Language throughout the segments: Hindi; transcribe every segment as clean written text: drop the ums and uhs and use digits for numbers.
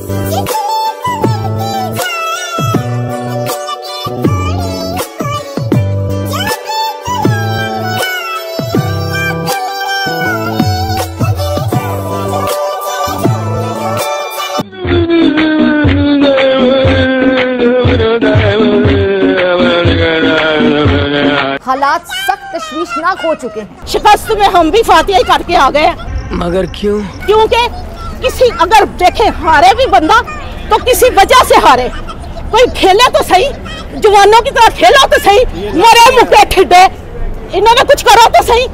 हालात सख्त तशवीशनाक हो चुके हैं। शिकस्त में हम भी फातिहा करके आ गए। मगर क्यों? क्योंकि किसी अगर देखे हारे भी बंदा तो किसी वजह से हारे। कोई खेले तो सही, जवानों की तरह खेलो तो सही, मरे मुके ठिड्डे, इन्होंने कुछ करो तो सही।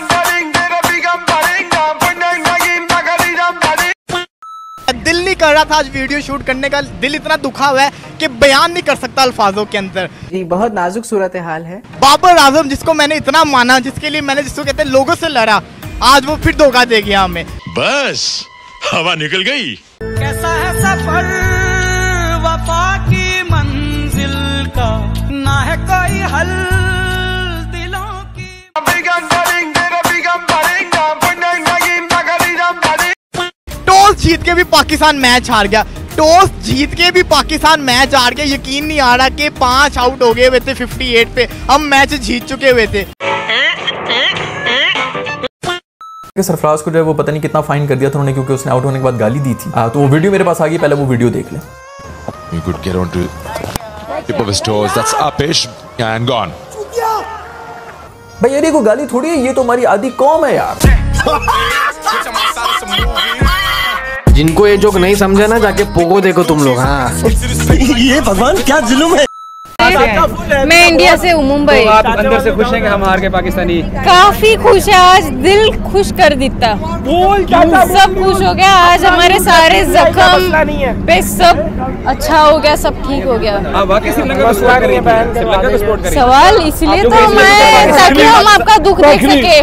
दिल नहीं कर रहा था आज वीडियो शूट करने का, दिल इतना दुखा हुआ है कि बयान नहीं कर सकता अल्फाजों के अंदर। जी बहुत नाजुक सूरत हाल है। बाबर आजम जिसको मैंने इतना माना, जिसके लिए मैंने जिसको कहते हैं लोगों से लड़ा, आज वो फिर धोखा दे गया हमें। बस हवा निकल गई। कैसा है सफर वफा की मंजिल का, ना है कोई हल दिलों की। टॉस जीत के भी पाकिस्तान मैच हार गया, टॉस जीत के भी पाकिस्तान मैच हार गया। यकीन नहीं आ रहा कि 5 आउट हो गए हुए थे 58 पे, हम मैच जीत चुके हुए थे। सरफराज को जो है वो पता नहीं कितना फाइन कर दिया था उन्होंने, क्योंकि उसने आउट होने के बाद गाली दी थी। तो वो वीडियो मेरे पास आ गई, पहले वो वीडियो देख लें। We could get on to tip of his toes. That's Apish and gone. भाई यार ये कोई गाली थोड़ी है, ये तो हमारी आधी कौम है यार। जिनको ये जोक नहीं समझे ना, जाके पोगो देखो तुम लोग। हाँ ये भगवान क्या जुल्म है। मैं इंडिया से हूँ, मुंबई। तो आप अंदर से खुश हैं कि हम हार के पाकिस्तानी? काफी खुश है, आज दिल खुश कर देता, सब खुश हो गया। आज हमारे सारे जख्म पे सब अच्छा हो गया, सब ठीक हो गया। वाकई श्रीलंका को सपोर्ट करें। सवाल इसलिए तो मैं, ताकि हम आपका दुख देख सके।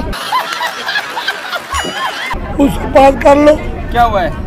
उसको बात कर लो। क्या हुआ है?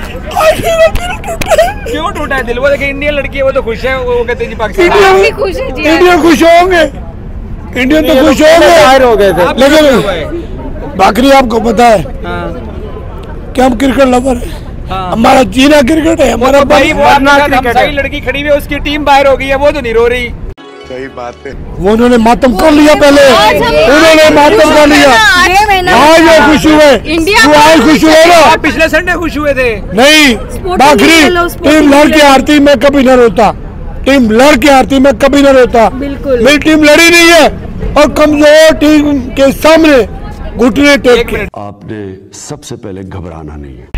क्यों टूटा है दिल? वो देखिए इंडियन लड़की है, वो तो खुश है, वो कहते हैं जी पाकिस्तान खुश है जी। इंडिया खुश होंगे, इंडियन तो खुश होंगे। बाहर हो गए थे, लेकिन बाकी आपको पता है कि हम क्रिकेट लवर है। हमारा जीना क्रिकेट है, हमारा भाई सही लड़की खड़ी हुई है, उसकी टीम बाहर हो गई है, वो तो नहीं रो रही। सही बात है। वो उन्होंने मातम कर लिया, पहले उन्होंने मातम कर लिया। आज वो खुश हुए, आज खुश हुए ना। आप पिछले संडे खुश हुए थे। नहीं, बाखरी टीम लड़ के हारती मैं कभी न रोता, टीम लड़ के हारती मैं कभी न रोता। मेरी टीम लड़ी नहीं है और कमजोर टीम के सामने घुटने टेक के। आपने सबसे पहले घबराना नहीं है।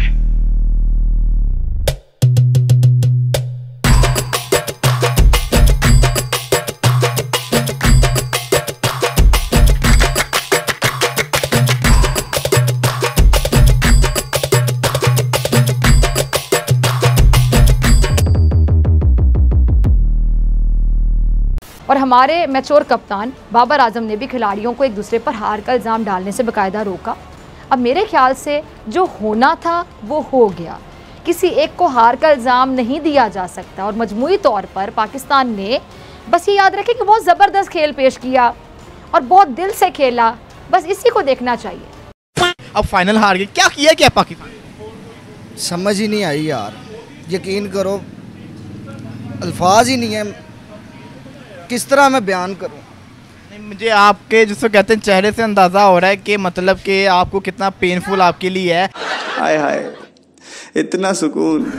और हमारे मैच्योर कप्तान बाबर आजम ने भी खिलाड़ियों को एक दूसरे पर हार का इल्ज़ाम डालने से बाकायदा रोका। अब मेरे ख्याल से जो होना था वो हो गया, किसी एक को हार का इल्ज़ाम नहीं दिया जा सकता। और मजमूई तौर पर पाकिस्तान ने बस ये याद रखें कि बहुत ज़बरदस्त खेल पेश किया और बहुत दिल से खेला, बस इसी को देखना चाहिए। अब फाइनल हार गए, क्या किया क्या पाकिस्तान? समझ ही नहीं आई यार, यकीन करो अल्फाज ही नहीं है, किस तरह मैं बयान करूं। मुझे आपके जिसको कहते हैं चेहरे से अंदाज़ा हो रहा है कि मतलब कि आपको कितना पेनफुल आपके लिए है। हाय हाय, इतना सुकून।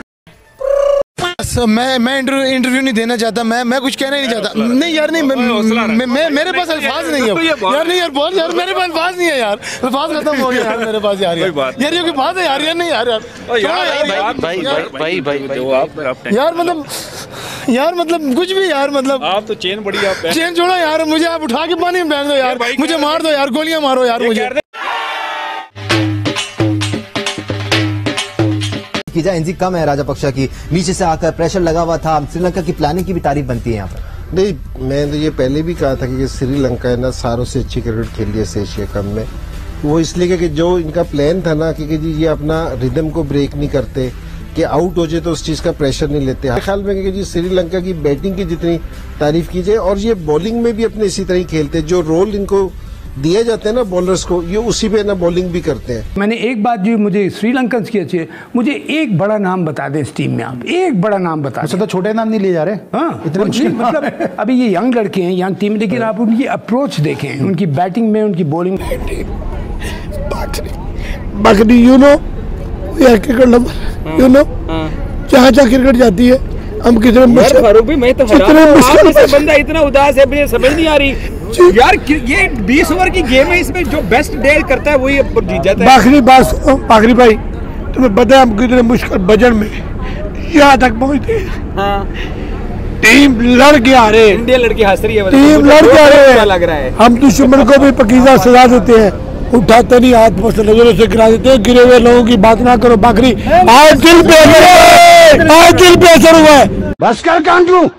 मैं इंटरव्यू नहीं देना चाहता, मैं कुछ कहना ही नहीं चाहता। नहीं यार, नहीं मेरे पास अल्फाज नहीं है यार। नहीं यार, बहुत यार मेरे पास अल्फाज नहीं है यार, अल्फाज खत्म हो गया यार मेरे पास यार। यार ये कोई बात है यार? यार नहीं यार, यार मतलब कुछ भी यार, मतलब आप तो चेन बड़ी, आप चेन छोड़ो यार, मुझे आप उठा के पानी में फेंक दो यार, मुझे मार दो यार, गोलियां मारो यार मुझे। एनर्जी कम है राजापक्षा की, नीचे से आकर प्रेशर लगा हुआ था। श्रीलंका की प्लानिंग की भी तारीफ बनती है यहाँ पर। नहीं, मैं तो ये पहले भी कहा था कि श्रीलंका है ना सारों से अच्छी क्रिकेट खेली है एशिया कप में। वो इसलिए कि जो इनका प्लान था ना कि जी ये अपना रिदम को ब्रेक नहीं करते, कि आउट हो जाए तो उस चीज का प्रेशर नहीं लेते। मेरे ख्याल में कि जी श्रीलंका की बैटिंग की जितनी तारीफ की जाए, और ये बॉलिंग में भी अपने इसी तरह ही खेलते, जो रोल इनको दिए जाते हैं ना बॉलर्स को, ये उसी पे ना बॉलिंग भी करते हैं। मैंने एक बात जो मुझे श्रीलंकन की अच्छी है, मुझे एक बड़ा नाम बता दें इस टीम में, आप एक बड़ा नाम बता दें। तो छोटे नाम नहीं लिए जा रहे। हाँ, इतने मुश्किल मतलब अभी ये यंग लड़के हैं, यंग टीम, लेकिन आप उनकी अप्रोच देखें, उनकी बैटिंग में, उनकी बॉलिंग में। बाकी you know cricket lover, you know जहाँ जहाँ क्रिकेट जाती है हम कितने फारूक भाई, मैं तो बंदा इतना उदास है, मुझे समझ नहीं आ रही यार। ये 20 ओवर की गेम है, इसमें जो बेस्ट डे करता है वही जीत जाता है। आखिरी भाई तुम्हें पता है हम कितने मुश्किल बजट में यहाँ तक पहुँचते हैं। हाँ। टीम लड़ के आ रहे, इंडिया लड़की हंस रही है, टीम लड़ के आ रहे लग रहा है। हम दुश्मन को भी पकीजा सजा देते हैं, उठाते नहीं, हाथ पोस्ट नजरों से गिरा देते हैं। गिरे हुए लोगों की बात ना करो बाकरी, आज दिल पे असर हुआ है। बस कर कांट लूं।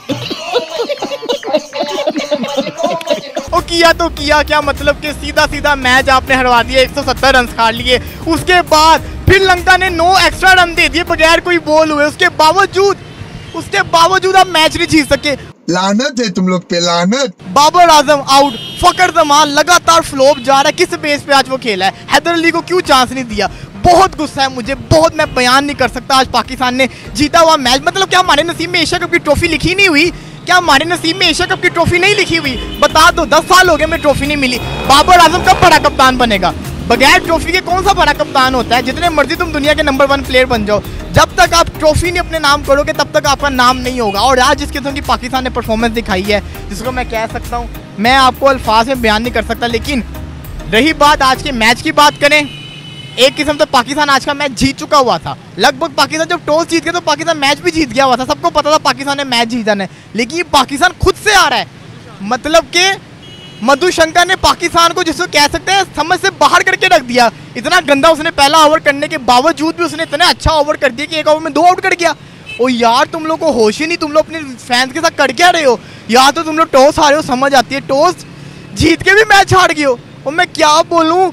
ओ किया तो किया क्या, मतलब कि सीधा सीधा मैच आपने हरवा दिया, 170 रन खा लिए। उसके बाद फिर लंका ने 9 एक्स्ट्रा रन दे दिए बगैर कोई बॉल हुए, उसके बावजूद आप मैच नहीं जीत सके। लानत है तुम लोग पे, लानत। बाबर आजम आउट, फकर जमान लगातार फ्लॉप जा रहा है। किस बेस पे आज वो खेला है? हैदर अली को क्यों चांस नहीं दिया? बहुत गुस्सा है मुझे, बहुत, मैं बयान नहीं कर सकता। आज पाकिस्तान ने जीता हुआ मैच, मतलब क्या हमारे नसीब में एशिया कप की ट्रॉफी लिखी नहीं हुई? क्या हमारे नसीब में एशिया कप की ट्रॉफी नहीं लिखी हुई? बता दो, 10 साल हो गए में ट्रॉफी नहीं मिली। बाबर आजम कब बड़ा कप्तान बनेगा? बगैर ट्रॉफी के कौन सा बड़ा कप्तान होता है? जितने मर्जी तुम दुनिया के नंबर 1 प्लेयर बन जाओ, जब तक आप ट्रॉफी नहीं अपने नाम करोगे तब तक आपका नाम नहीं होगा। और आज जिस किस्म की पाकिस्तान ने परफॉर्मेंस दिखाई है, जिसको मैं कह सकता हूँ, मैं आपको अल्फाज में बयान नहीं कर सकता। लेकिन रही बात आज के मैच की बात करें, एक किस्म से पाकिस्तान आज का मैच जीत चुका हुआ था। लगभग पाकिस्तान जब टॉस जीत गया तो पाकिस्तान मैच भी जीत गया हुआ था, सबको पता था पाकिस्तान ने मैच जीतना है। लेकिन पाकिस्तान खुद से आ रहा है, मतलब कि मधुशंकर ने पाकिस्तान को जिसको कह सकते हैं समझ से बाहर करके रख दिया। इतना गंदा उसने पहला ओवर करने के बावजूद भी उसने इतना अच्छा ओवर कर दिया कि एक ओवर में 2 आउट कर गया। ओ यार, तुम लोग को होश ही नहीं, तुम लोग अपने फैंस के साथ कर क्या रहे हो? या तो तुम लोग टॉस हारे हो, समझ आती है, टॉस जीत के भी मैच हार गए हो। और मैं क्या बोलूं,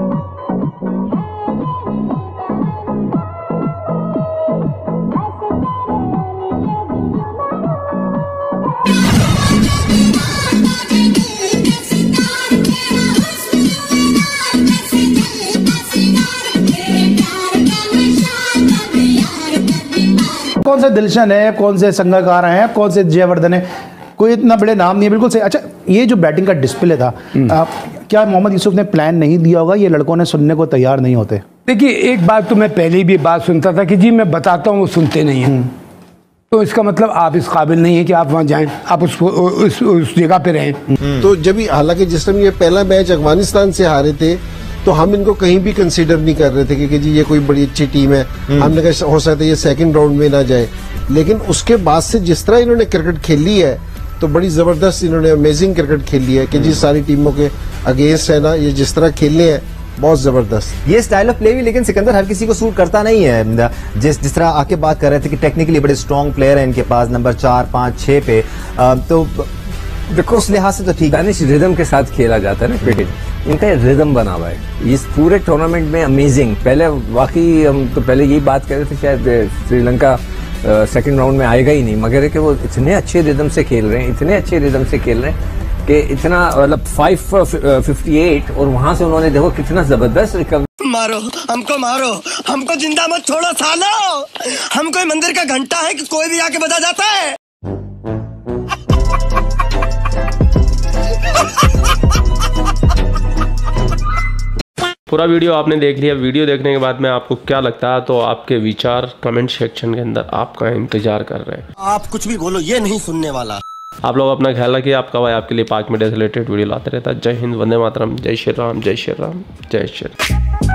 कौन से दिलशन है, कौन से संगकार हैं, कौन से जयवर्धन है, कोई इतना बड़े नाम नहीं है। बिल्कुल सही। अच्छा, ये जो बैटिंग का डिस्प्ले था, क्या मोहम्मद यूसुफ ने प्लान नहीं दिया होगा? ये लड़कों ने सुनने को तैयार नहीं होते। देखिए, एक बात तो मैं पहले भी बात सुनता था कि जी मैं बताता हूँ वो सुनते नहीं हैं, तो इसका मतलब आप इस काबिल नहीं है कि आप वहाँ जाएं, आप उस जगह पे रहें। तो जब हालांकि जिस टाइम ये पहला मैच अफगानिस्तान से हारे थे तो हम इनको कहीं भी कंसीडर नहीं कर रहे थे कि जी ये कोई बड़ी अच्छी टीम है, हमने कहा हो सकता है ये सेकंड राउंड में ना जाए। लेकिन उसके बाद से जिस तरह इन्होंने क्रिकेट खेली है तो बड़ी जबरदस्त इन्होंने अमेजिंग क्रिकेट खेली है कि जी सारी टीमों के अगेंस्ट है ना, ये जिस तरह खेलने हैं बहुत जबरदस्त। ये स्टाइल ऑफ प्ले भी लेकिन सिकंदर हर किसी को सूट करता नहीं है। जिस तरह आके बात कर रहे थे कि टेक्निकली बड़े स्ट्रॉन्ग प्लेयर हैं इनके पास नंबर 4, 5, 6 पे, तो देखो उस लिहाज से तो ठीक दानिश रिदम के साथ खेला जाता है ना क्रिकेट, इनका रिदम बना हुआ है इस पूरे टूर्नामेंट में। अमेजिंग। पहले वाकई हम तो पहले यही बात कर रहे थे शायद श्रीलंका सेकंड राउंड में आएगा ही नहीं, मगर है कि वो इतने अच्छे रिदम से खेल रहे हैं, इतने अच्छे रिदम से खेल रहे हैं कि इतना मतलब 558 और वहां से उन्होंने देखो कितना जबरदस्त रिकवरी। मारो हमको जिंदा मत छोड़ो सालो, हम कोई मंदिर का घंटा है कि कोई भी आके बजा जाता है। पूरा वीडियो आपने देख लिया। वीडियो देखने के बाद में आपको क्या लगता है, तो आपके विचार कमेंट सेक्शन के अंदर आपका इंतजार कर रहे हैं। आप कुछ भी बोलो, ये नहीं सुनने वाला। आप लोग अपना ख्याल रखिए। आपका भाई आपके लिए पाक मीडिया से रिलेटेड वीडियो लाते रहता है। जय हिंद, वंदे मातरम, जय श्री राम, जय श्री राम, जय श्री राम।